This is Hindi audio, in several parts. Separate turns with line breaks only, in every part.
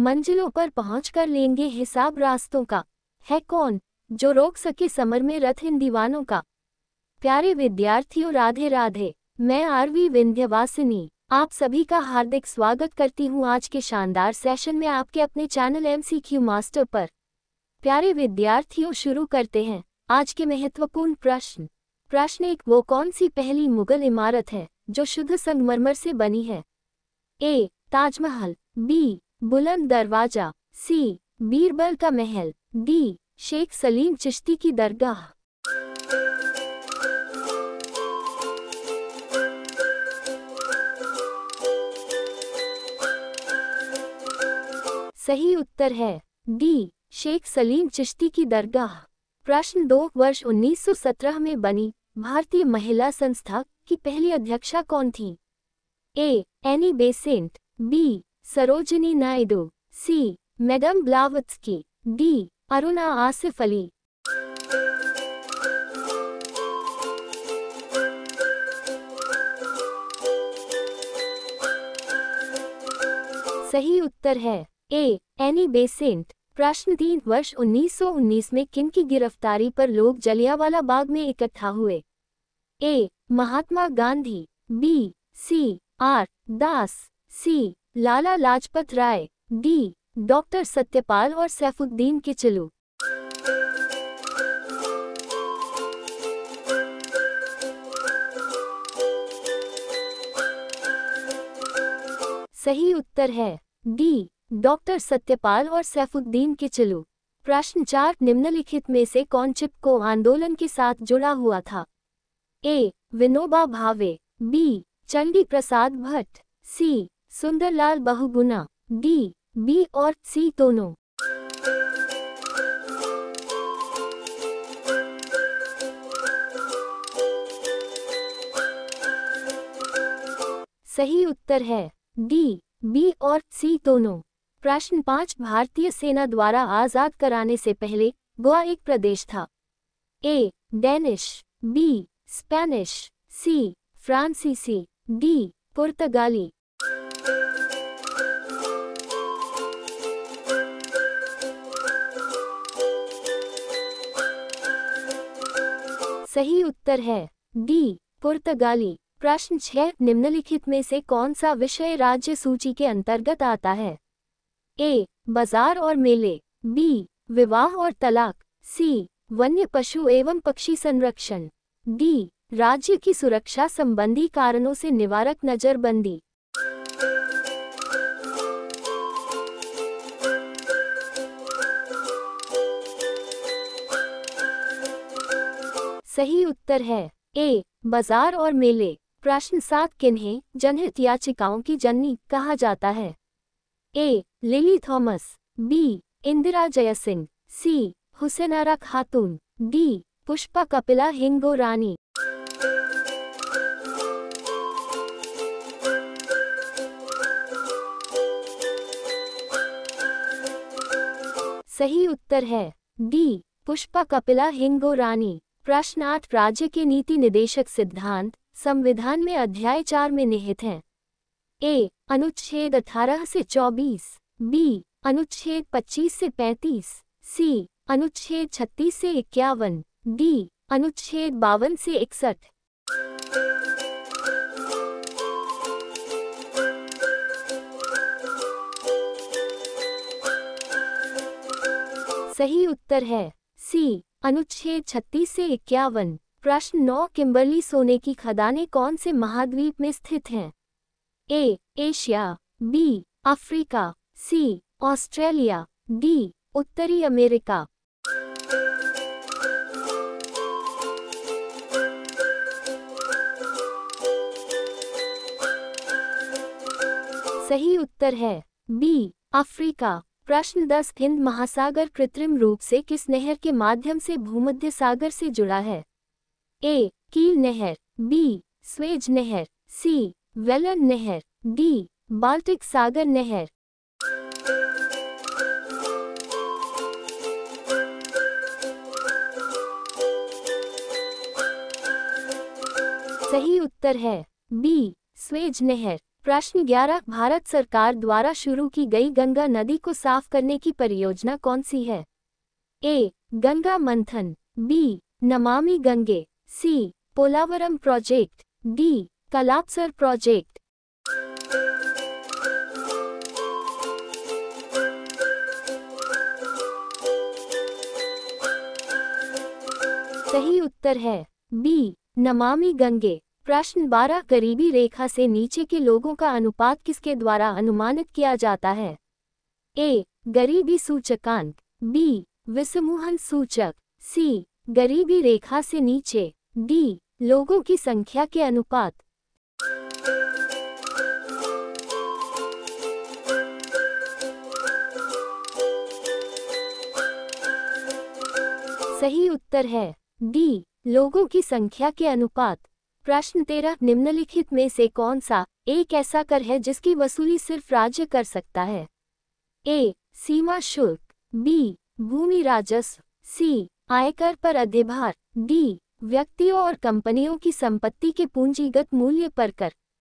मंजिलों पर पहुंचकर लेंगे हिसाब रास्तों का। है कौन जो रोक सके समर में रथ इन दीवानों का। प्यारे विद्यार्थियों, राधे राधे। मैं आरवी विंध्यवासिनी आप सभी का हार्दिक स्वागत करती हूं आज के शानदार सेशन में आपके अपने चैनल MCQ मास्टर पर। प्यारे विद्यार्थियों, शुरू करते हैं आज के महत्वपूर्ण प्रश्न। प्रश्न 1, वो कौन सी पहली मुगल इमारत है जो शुद्ध संगमरमर से बनी है। A. ताजमहल, B. बुलंद दरवाजा, C. बीरबल का महल, D. शेख सलीम चिश्ती की दरगाह। सही उत्तर है D. शेख सलीम चिश्ती की दरगाह। प्रश्न 2, वर्ष 1917 में बनी भारतीय महिला संस्था की पहली अध्यक्षा कौन थी। A. Annie Besant, B. Sarojini Naidu, C. Madam Blavatsky, D. Aruna Asaf Ali. सही उत्तर है A. Annie Besant. प्रश्न 3, वर्ष 1919 में किन की गिरफ्तारी पर लोग जलियांवाला बाग में इकट्ठा हुए। A. Mahatma Gandhi, B. C. R Das, C. Lala Lajpat Rai, D. Doctor Satyapal और सैफुद्दीन किचलू। सही उत्तर है D. डॉक्टर सत्यपाल और सैफुद्दीन किचलू। प्रश्न 4, निम्नलिखित में से कौन चिपको आंदोलन के साथ जुड़ा हुआ था। A. Vinoba Bhave, B. Chandi Prasad Bhatt, C. Sundarlal Bahuguna, D. B और C दोनों। सही उत्तर है D. B और C दोनों। प्रश्न 5, भारतीय सेना द्वारा आजाद कराने से पहले गोवा एक प्रदेश था। A. Danish, B. Spanish, C. फ्रांसीसी, D. पुर्तगाली। सही उत्तर है D. पुर्तगाली। प्रश्न 6, निम्नलिखित में से कौन सा विषय राज्य सूची के अंतर्गत आता है। A. बाजार और मेले, B. विवाह और तलाक, C. वन्य पशु एवं पक्षी संरक्षण, D. राज्य की सुरक्षा संबंधी कारणों से निवारक नजरबंदी। सही उत्तर है A. बाजार और मेले। प्रश्न 7, किन्हें जनहित याचिकाओं की जननी कहा जाता है। A. Lily Thomas, B. Indira Jaising, C. Hussainara Khatoon, D. Pushpa Kapila हिंगो रानी। सही उत्तर है D. पुष्पा कपिला हिंगो रानी। प्रश्न 8, राज्य के नीति निदेशक सिद्धांत संविधान में अध्याय 4 में निहित हैं। A. अनुच्छेद 18 से 24, B. अनुच्छेद 25 से 35, C. अनुच्छेद 36 से 51, D. अनुच्छेद 52 से 61। सही उत्तर है C. अनुच्छेद 36 से 51। प्रश्न 9, किम्बरली सोने की खदानें कौन से महाद्वीप में स्थित हैं। A. Asia, B. Africa, C. Australia, D. उत्तरी अमेरिका। सही उत्तर है B. अफ्रीका। प्रश्न 10, हिंद महासागर कृत्रिम रूप से किस नहर के माध्यम से भूमध्य सागर से जुड़ा है। A. कील नहर, B. स्वेज नहर, C. वेलन नहर, D. बाल्टिक सागर नहर। सही उत्तर है B. स्वेज नहर। प्रश्न 11 भारत सरकार द्वारा शुरू की गई गंगा नदी को साफ करने की परियोजना कौन सी है? ए. Ganga Manthan, B. Namami Gange, C. Polavaram project, D. Kalpasar project. सही उत्तर है बी. नमामि गंगे। प्रश्न 12 गरीबी रेखा से नीचे के लोगों का अनुपात किसके द्वारा अनुमानित किया जाता है? ए. गरीबी सूचकांक, बी. विसमूहन सूचक, सी. गरीबी रेखा से नीचे, डी. लोगों की संख्या के अनुपात। सही उत्तर है डी. लोगों की संख्या के अनुपात। प्रश्न 13 निम्नलिखित में से कौन सा एक ऐसा कर है जिसकी वसूली सिर्फ राज्य कर सकता है? ए. सीमा शुल्क, बी. भूमि राजस्व, सी. आयकर पर अधिभार, डी. व्यक्तियों और कंपनियों की संपत्ति के पूंजीगत मूल्य पर कर।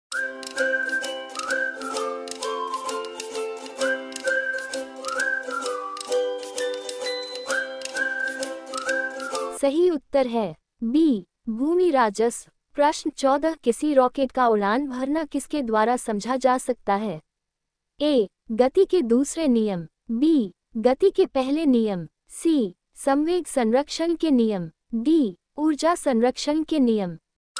सही उत्तर है बी. भूमि राजस्व। प्रश्न 14 किसी रॉकेट का उड़ान भरना किसके द्वारा समझा जा सकता है? ए. गति के दूसरे नियम, बी. गति के पहले नियम, सी. संवेग संरक्षण के नियम, डी. ऊर्जा संरक्षण के नियम।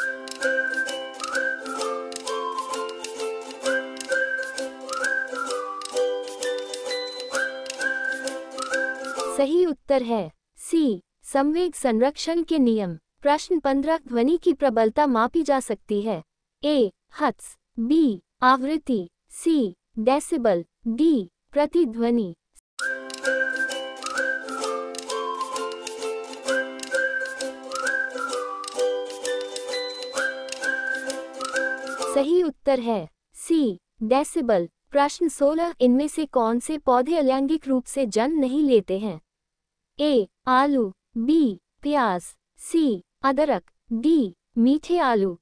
सही उत्तर है सी. संवेग संरक्षण के नियम। प्रश्न 15 ध्वनि की प्रबलता मापी जा सकती है? ए. Hertz, B. आवृत्ति, सी. Decibel, D. प्रतिध्वनि। सही उत्तर है सी. डेसिबल। प्रश्न 16 इनमें से कौन से पौधे अलैंगिक रूप से जन्म नहीं लेते हैं? ए. आलू, बी. प्याज, सी. अदरक, डी. मीठे आलू।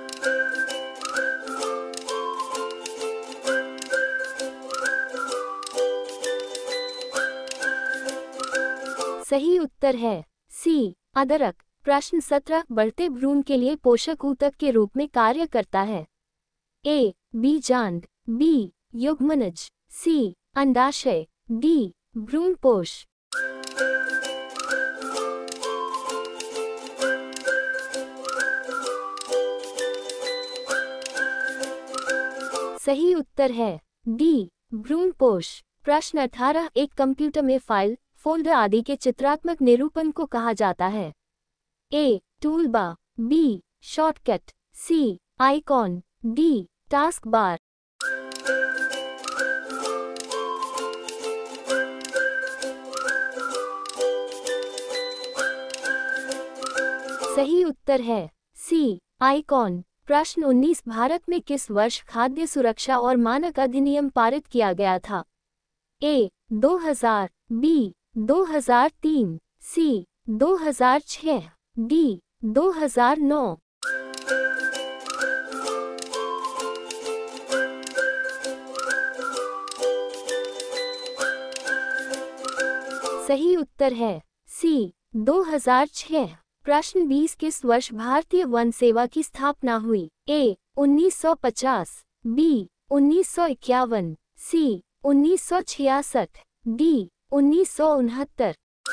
सही उत्तर है सी. अदरक। प्रश्न 17 बढ़ते भ्रूण के लिए पोषक ऊतक के रूप में कार्य करता है? ए. बीजांड, बी. युग्मनज, सी. अंडाशय, डी. भ्रूणपोष। सही उत्तर है डी. भ्रूणपोष। प्रश्न 18 एक कंप्यूटर में फाइल, फोल्डर आदि के चित्रात्मक निरूपण को कहा जाता है? A. Toolbar, B. Shortcut, C. Icon, D. Task bar. सही उत्तर है सी. आइकॉन। प्रश्न 19 भारत में किस वर्ष खाद्य सुरक्षा और मानक अधिनियम पारित किया गया था? ए. 2000, बी. 2003, सी. 2006, डी. 2009। सही उत्तर है सी. 2006। प्रश्न 20 किस वर्ष भारतीय वन सेवा की स्थापना हुई? ए. 1950, बी. 1951, सी. 1966, डी. 1969।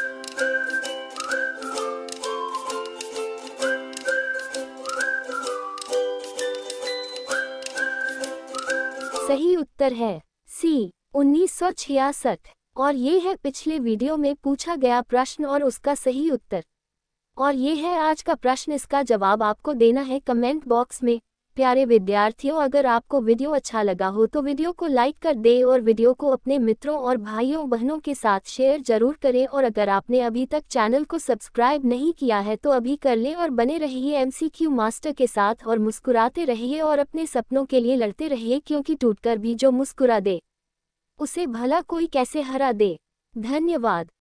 सही उत्तर है सी. 1966। और ये है पिछले वीडियो में पूछा गया प्रश्न और उसका सही उत्तर। और ये है आज का प्रश्न, इसका जवाब आपको देना है कमेंट बॉक्स में। प्यारे विद्यार्थियों, अगर आपको वीडियो अच्छा लगा हो तो वीडियो को लाइक कर दें और वीडियो को अपने मित्रों और भाइयों बहनों के साथ शेयर जरूर करें। और अगर आपने अभी तक चैनल को सब्सक्राइब नहीं किया है तो अभी कर लें और बने रहिए MCQ मास्टर के साथ और मुस्कुराते रहिए और अपने सपनों के लिए लड़ते रहिए, क्योंकि टूटकर भी जो मुस्कुरा दे उसे भला कोई कैसे हरा दे। धन्यवाद।